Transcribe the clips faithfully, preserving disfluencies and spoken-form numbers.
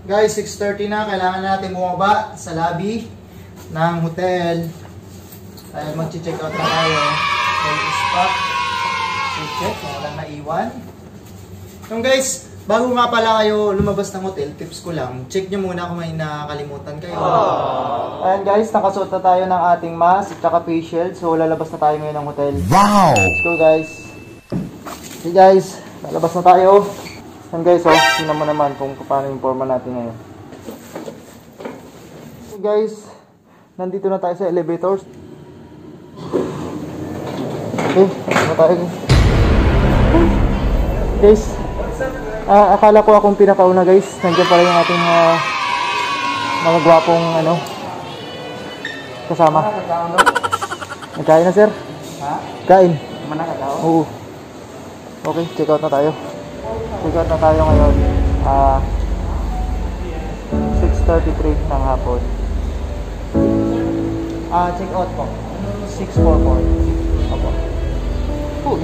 Guys, six thirty na. Kailangan natin bumaba sa lobby ng hotel. Dahil mag-check out na tayo. Hotel spot. Check kung walang naiwan. So guys, bago nga pala kayo lumabas ng hotel, tips ko lang, check nyo muna kung may nakakalimutan kayo. Ayan guys, nakasuot na tayo ng ating mask at saka face shield. So lalabas na tayo ngayon ng hotel. Wow! Let's go guys. Okay guys, lalabas na tayo. Ayan guys, oh, tingnan mo naman kung paano yung forma natin ngayon. Okay guys, nandito na tayo sa elevators. Okay, na tayo. Guys, uh, akala ko akong pinakauna guys. Nandiyan pala yung ating uh, mga gwapong ano, kasama. Nagkain na sir? Ha? Kain? Mana ka daw? Oo. Okay, check out na tayo. Check out na tayo ngayon. Uh, six thirty-three ng hapon. Ah, uh, check out po. six forty-four. Opo. Oh,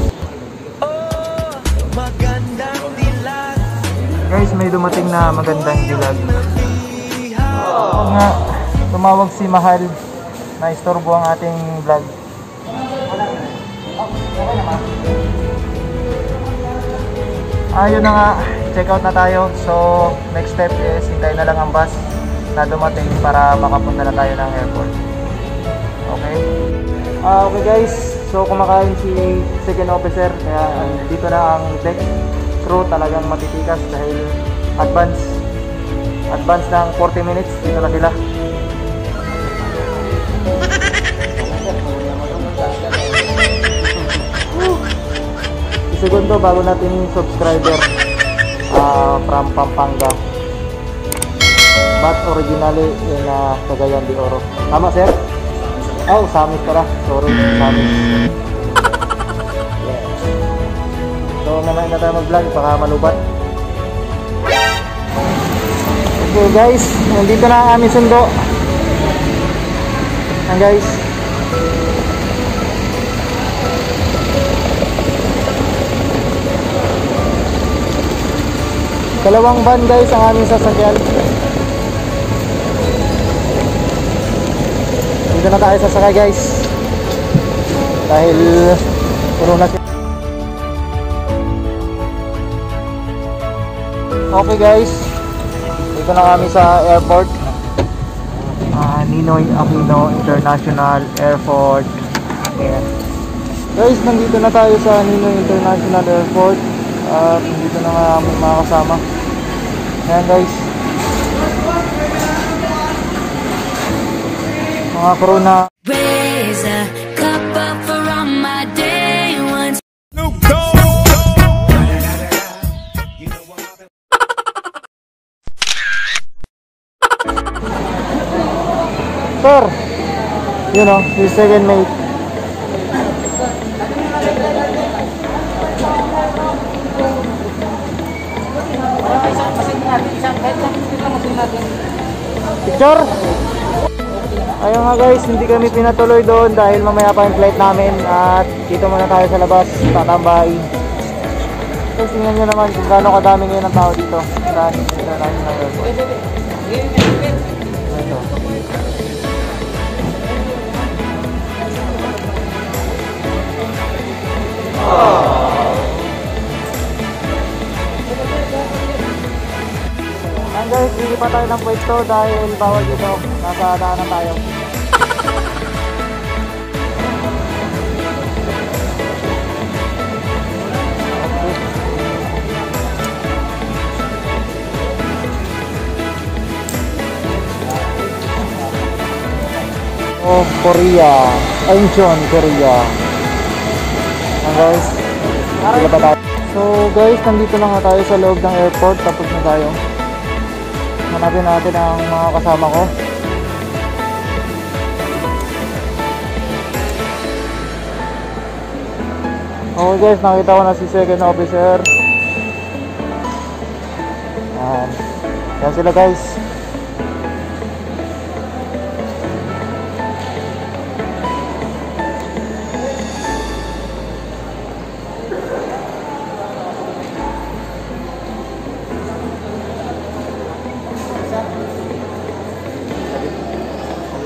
magandang dilag. Guys, may dumating na magandang dilag. Oo nga, tumawag si Mahal na istorbo ang ating vlog. Ayun na nga, check out na tayo. So, next step is hintay na lang ang bus na dumating para makapunta na tayo ng airport. Okay? Ah, uh, okay guys. So, kumakain si second officer. Kaya uh, dito na ang deck crew talagang matitikas dahil advance. Advance ng forty minutes. Dito na sila. Segundo bago natin yung subscriber uh, from Pampanga but originally in uh, Cagayan de Oro. Tama sir? Oh, Samis pala. Sorry, Samis. Yeah. So mamaya na tayo mag-vlog baka malubat. Okay guys, nandito na ang aming sundo. Ayan guys. Dalawang van guys ang aming sasakyan. Dito na tayo sasakay guys. Dahil puno na siya. Okay guys. Dito na kami sa airport. Uh, Ninoy Aquino International Airport. Ayan. Guys, nandito na tayo sa Ninoy International Airport. At uh, dito na nga aming mga kasama. Ayan guys, mga crew na raise a cup up for all my day ones. Sir, you know, his second mate. Picture? Ayun nga guys, hindi kami pinatuloy doon dahil mamaya pa yung flight namin at dito muna tayo sa labas, tatambay. Guys, tingnan nyo naman kung gaano kadami ngayon ang tao dito sa International Airport. Ito. Guys, hindi pa tayo ng pwesto dahil bawal dito. Nasa daanan tayo. Oh, Korea. Incheon, Korea. Ayan guys. Sila pa tayo. So guys, nandito na nga tayo sa loob ng airport. Tapos na tayo. Hanapin natin ang mga kasama ko. Okay guys, nakita ko na si second officer. Ayan. Yan sila guys.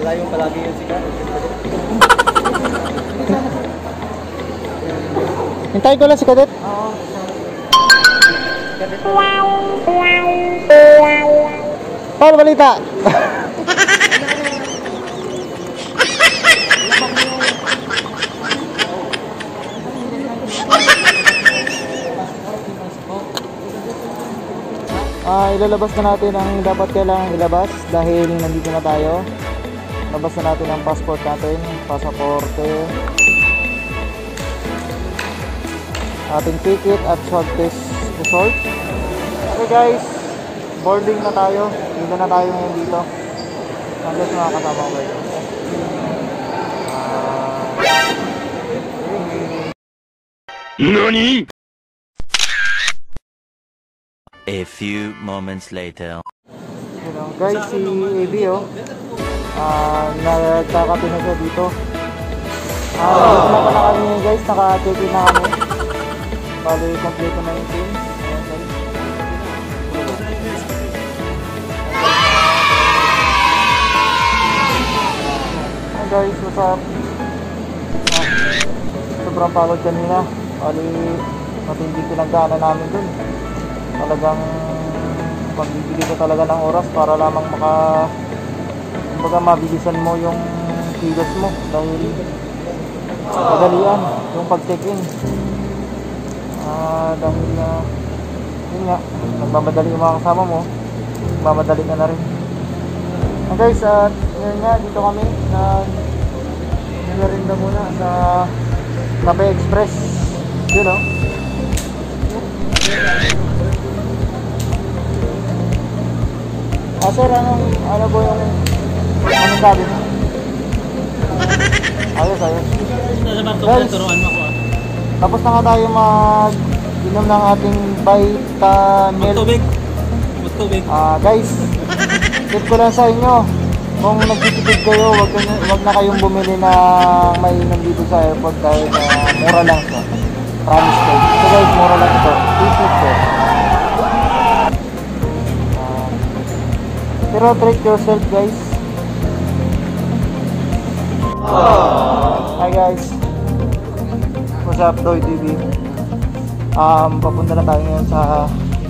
Layong palagi yun si Karen. Hintay ko lang si Kadet. Oo. Kadet. Paano balita? Ah, ilalabas na natin ang dapat kailangan ilabas dahil nandito na tayo. Labas na natin ang passport natin, pasaporte, ating ticket at swab test result. Okay guys, boarding na tayo. Dito na tayo ngayon dito. Hanggang sa mga kasama ko guys. NANI?! A few moments later. You know, guys, si A B oh, uh, nagkakape na siya dito. Ah, uh, dito na pala kami guys, naka-check in na kami. Bali, kompleto na yung team. Ayan guys. Hey guys, what's up? Ah, sobrang pagod kanina. Bali, matinding pinagdaanan namin dun. Talagang magbibigay ka talaga ng oras para lamang maka kumbaga mabilisan mo yung kilos mo dahil madalian yung pag-check-in. Ah, dahil uh, yun nga, nagmamadali yung mga kasama mo, nagmamadali ka na rin. And guys, at uh, yun nga, dito kami na nilarinda muna sa Cafe Express, you know. Ah, sir, anong, ano po yung, anong sabi mo? Ayos, ayos. Guys, tapos na nga tayo mag-inom ng ating Vitamilk. Magtubig. Magtubig. Ah, guys, tip ko lang sa inyo, kung nagtitipid kayo, wag, wag na kayong bumili ng mainom dito sa airport dahil uh, mura lang ito. Promise ko. So guys, mura lang ito. Tip ko. Pero treat yourself guys. Hi guys, what's up Doy T V? Um, papunta na tayo ngayon sa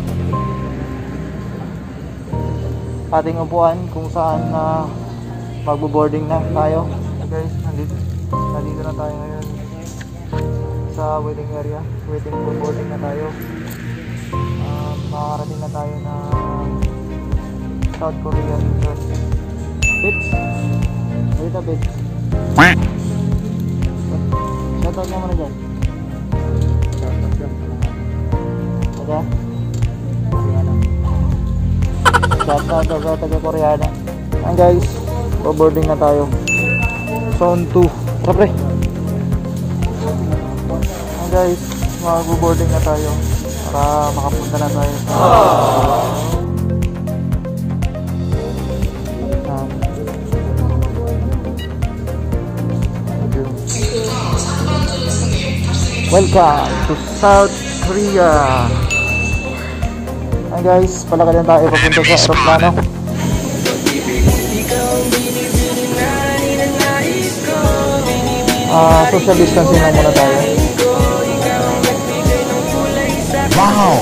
ating upuan kung saan uh, magbo-boarding na tayo. Hi guys, nandito, nandito na tayo ngayon sa waiting area. Waiting for boarding na tayo. Um, makakarating na tayo na South Korea Incheon. Bits? Wait a bit. Shoutout nga muna dyan. Ada? Shoutout sa taga-Koreana. Ayan guys, boarding na tayo. Zone two. Tara pre. Ayan guys, mag-boarding na tayo para makapunta na tayo sa welcome to South Korea. Ayan guys, palakad na tayo papunta sa aeroplano. Ah, social distancing lang muna tayo. Wow!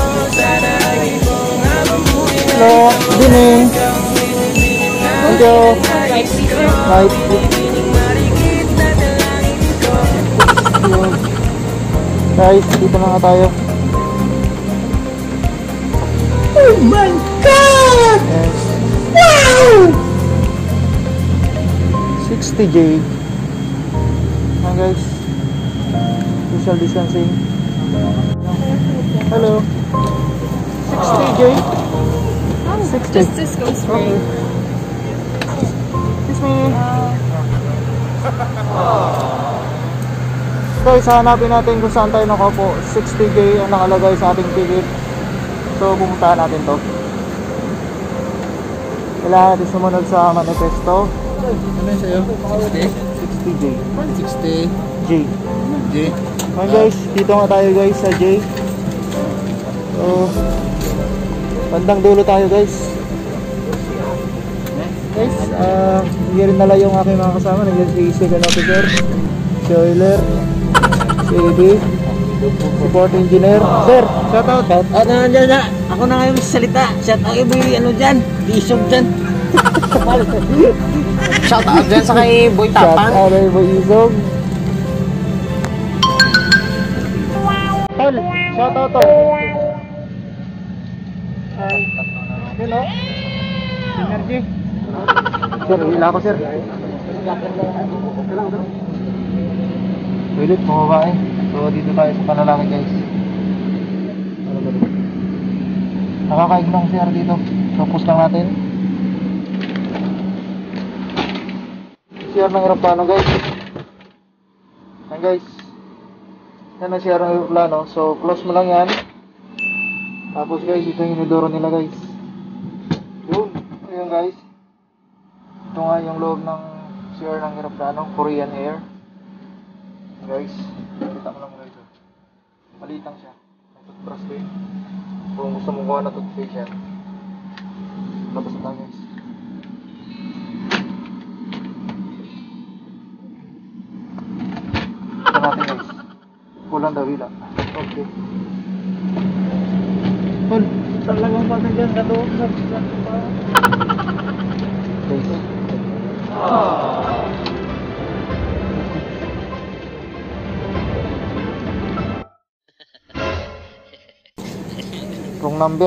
Hello, good evening. Thank you. Night. Guys, dito na nga tayo. Oh my God! Yes. Wow! sixty J. Ayan guys, social distancing. Hello. sixty J. sixty. Just this goes straight. Excuse me. Guys, hanapin natin kung saan tayo nakaupo. sixty J ang nakalagay sa ating ticket. So, pumuntahan natin to. Kailangan natin sumunod sa manifesto. Ano yun sa'yo? sixty? sixty J. sixty. J. J. Okay guys, dito nga tayo guys sa J. So, bandang dulo tayo guys. guys, uh, hindi rin nala yung aking mga kasama. Nandiyan si Second Officer, si Oiler, si A B, Support Engineer. Sir, shout out. Shout out na dyan na. Ako na ngayon salita. Shout out ibo ano dyan. Isog dyan. Shout out dyan sa kay Boy Shout Tapang. out kay Boy Isog. Tol, shout out tol. Ay, yun o. Energy. Sir, hila ako sir. Pilit, bumaba eh. So dito tayo sa panalaki guys. Nakakaignong sir dito. So push lang natin. C R ng aeroplano guys. Yan guys. Yan ang C R ng aeroplano. So close mo lang yan. Tapos guys, ito yung inodoro nila guys. Yun. Ayun guys. Ito nga yung loob ng C R ng aeroplano. Korean Air. Guys. Kita mo lang guys. Maliit lang siya. May toothbrush din. Kung gusto mo kuha na toothpaste yan. Labas na tayo guys. Ito natin guys. Kulang daw hila. Okay. Tol, talagang pati dyan sa loob sa pa. Guys. Wrong number.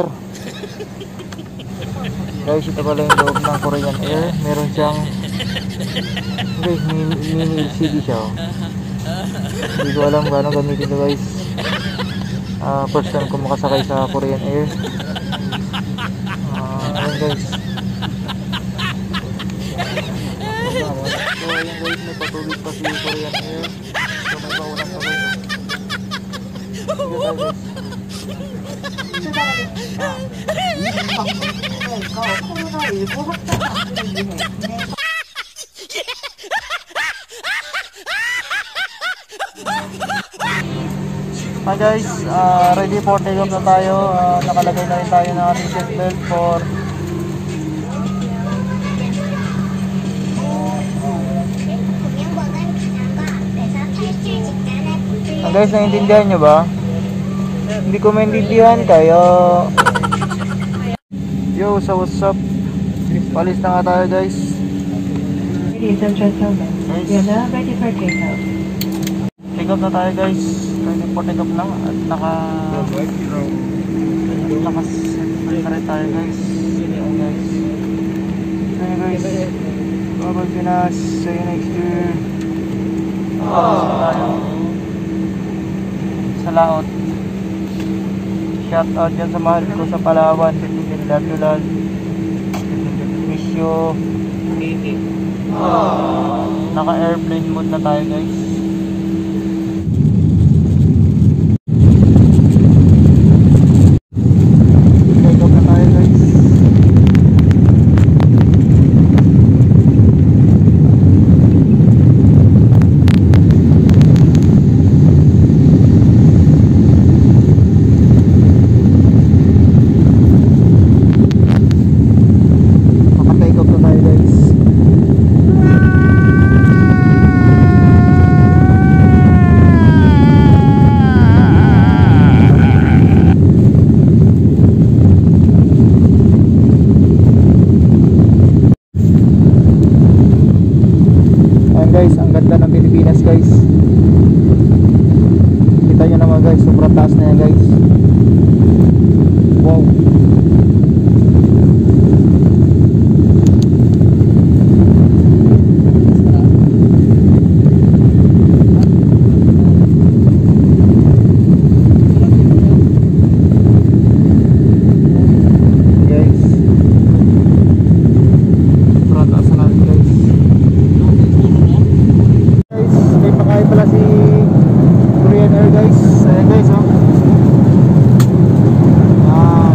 Guys, ito pala yung loob ng Korean Air. Meron siyang guys, mini, mini L C D siya oh. Hindi ko alam paano gamitin ito guys. uh, First time ko makasakay sa Korean Air. uh, Ayun guys. So ayun guys, may patubig pa si Korean Air. So may paulan pa guys. Sige tayo guys. Hi guys, uh, ready for take off na tayo. Uh, nakalagay na rin tayo ng ating seatbelt for ah, guys, naiintindihan nyo ba? Hindi ko maintindihan kayo. Yo, so what's up? Palis na nga tayo guys. Ladies and gentlemen, we are now ready for takeoff. Take off na tayo guys. Ready for take off lang. At naka Naka-seatbelt na rin tayo guys. Ayan guys. Ayan guys. Bye-bye Pinas. See you next year. Palis na tayo sa laot. Shout out dyan sa mahal ko sa Palawan. Love you love. Miss you. Naka airplane mode na tayo guys. Take off na tayo guys. Guys, ang ganda ng Pilipinas guys. Kita nyo naman guys, sobrang taas na yan guys. Wow. Guys, sobrang taas na natin guys. May pakain pala si Korean Air guys. Ayan guys oh. Ah.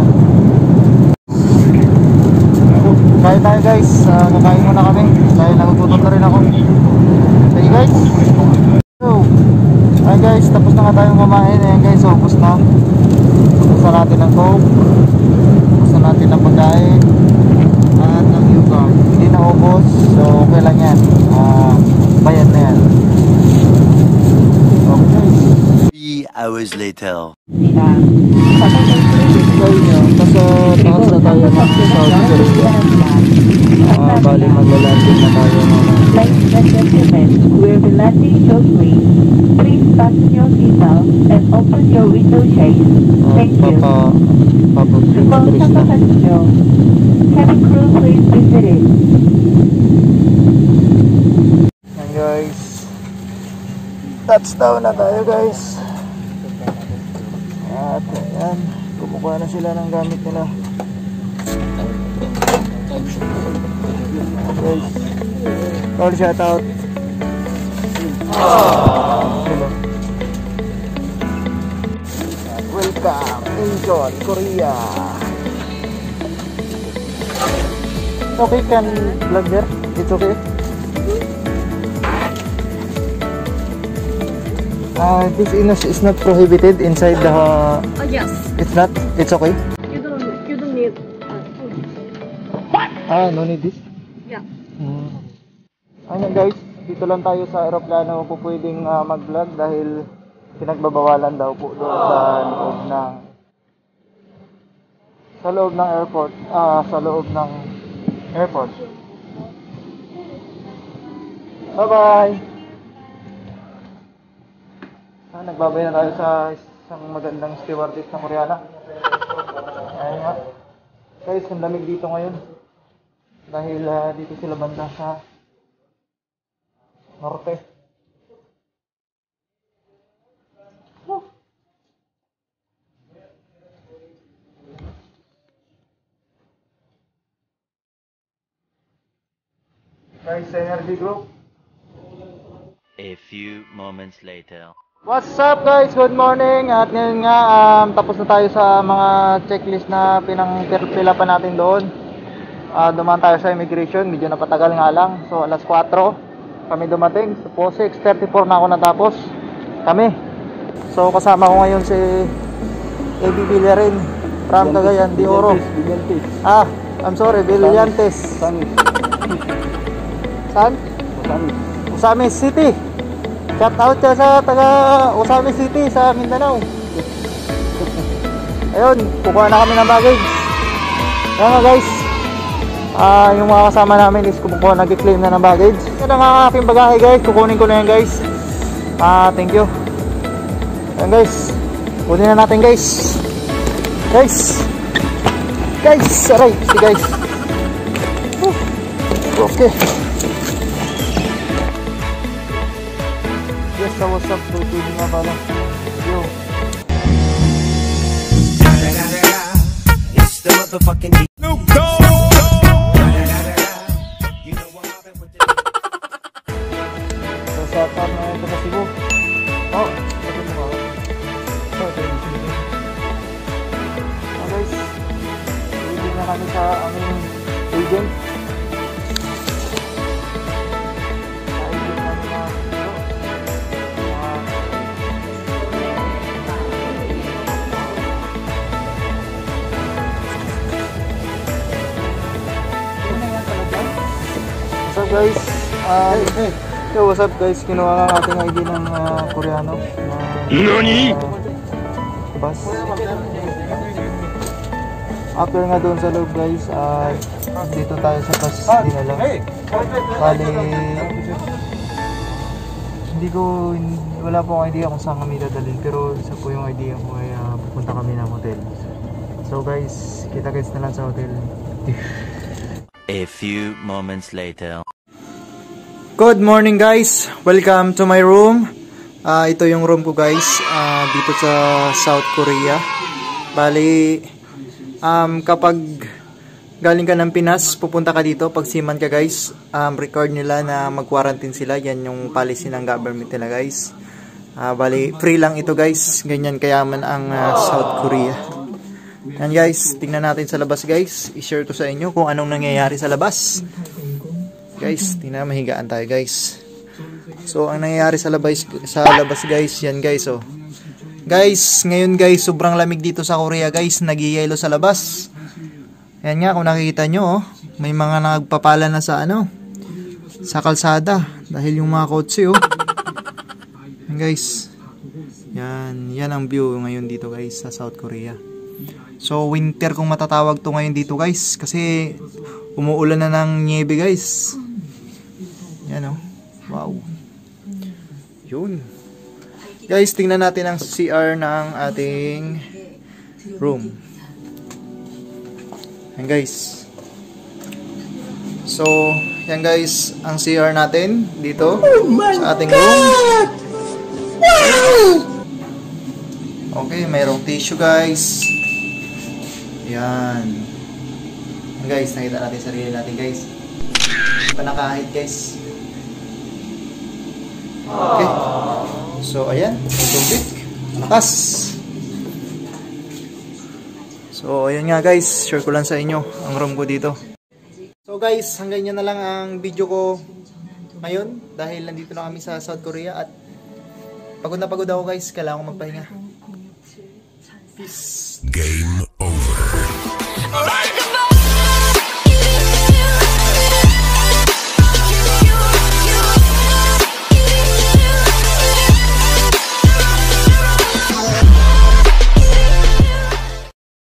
Kain tayo guys. Uh, kakain muna kami. Dahil nagugutom na rin ako. Okay guys. So, ayan guys. Tapos na nga tayong kumain. Ayan guys. So, ubos na. Ubos na natin ng coke. Ubos na natin ng pagkain. At ang yuka. Hindi na open. boss. So okay lang yan. Uh, bayad na yan. Okay. Three hours later. Guys, nasa taas na tayo ng Saudi Arabia. Ah, bali magla-landing na tayo mga. Ladies and gentlemen, we'll be landing shortly. Please fasten your seatbelt and open your window shades. Thank you. Papa, papa, Before Papa Passenger, cabin crew please be seated. Yan guys. Touchdown na tayo guys. At ayan, kumukuha na sila ng gamit nila. Guys, all shout out. Hello. Welcome, Incheon, Korea. Okay, can vlog there? It's okay. Uh, this is, is not prohibited inside the. Uh, Oh yes. it's not. It's okay. You don't. You don't need. Uh, food. Ah, no need this. Yeah. Hmm. Ano guys, dito lang tayo sa aeroplano po pwedeng uh, mag-vlog dahil pinagbabawalan daw po doon sa loob ng sa loob ng airport, ah sa loob ng airport. Bye-bye. Ah, nagbabay na tayo sa isang magandang stewardess na Koreana. Ayun nga. Guys, ang lamig dito ngayon. Dahil uh, dito sila banda sa norte. Oh. Guys, Energy Group. A few moments later. What's up guys? Good morning. At ngayon nga um, tapos na tayo sa mga checklist na pinang-pila pa natin doon. Uh, dumaan tayo sa immigration, medyo napatagal nga lang. So alas kwatro kami dumating. So six thirty-four na ako natapos. Kami. So kasama ko ngayon si A B Villarin from Cagayan de Oro. Ah, I'm sorry, Villantes. Saan? Osamis City. Shout out siya sa taga Osamis City sa Mindanao. Ayun, kukuha na kami ng baggage. Kaya nga guys, uh, yung mga kasama namin is kumukuha, nag-claim na ng baggage. Yan ang aking bagahe guys, kukunin ko na yan guys. Ah, uh, thank you. Ayan guys, kunin na natin guys. Guys, guys, aray, si guys. Uh, okay. Yes, so what's up? So, pwede nga pala. Yo. It's the motherfucking Snoop Dogg. You know what happened with this? So, sa top na ito na Cebu. Oh, ito mo ako. So, ito yung Cebu. Oh guys, pwede na kami sa aming agent. Sa agent namin na ito. What's up guys? Uh, yo, what's up guys? Kinuha nga ang ating I D ng uh, Koreano na uh, bus. After nga doon sa loob guys, uh, dito tayo sa bus dinala. Bali, hindi ko, wala po akong idea kung saan kami dadalhin, pero isa po yung idea ko ay uh, pupunta kami ng hotel. So guys, kita guys na lang sa hotel. A few moments later. Good morning guys, welcome to my room. Uh, ito yung room ko guys, uh, dito sa South Korea. Bali, um, kapag galing ka ng Pinas, pupunta ka dito, pag seaman ka guys, um, record nila na mag-quarantine sila. Yan yung policy ng government nila guys. Uh, bali, free lang ito guys, ganyan kayaman ang uh, South Korea. Yan guys, tingnan natin sa labas guys. I-share ko sa inyo kung anong nangyayari sa labas. Guys, tingnan, mahigaan tayo guys. So, ang nangyayari sa labas, sa labas guys, yan guys oh. Guys, ngayon guys, sobrang lamig dito sa Korea guys. Nag-yelo sa labas. Yan nga, kung nakikita nyo oh. may mga nagpapala na sa ano, sa kalsada dahil yung mga kotse oh. Yan guys. Yan, yan ang view ngayon dito guys sa South Korea. So winter kung matatawag to ngayon dito guys kasi umuulan na ng niebe guys. Yan oh. Wow. Yun. Guys, tingnan natin ang C R ng ating room. Yan guys. So, yan guys, ang C R natin dito sa ating room. Okay, mayroong tissue guys. Yan. Yan guys, nakita natin sarili natin guys. Panakahit guys. Okay. So, ayan. Ang tubig. Lakas. So, ayan nga guys. Share ko lang sa inyo ang room ko dito. So guys, hanggang yan na lang ang video ko ngayon. Dahil nandito na kami sa South Korea. At pagod na pagod ako guys. Kailangan ko magpahinga. Peace. Game over.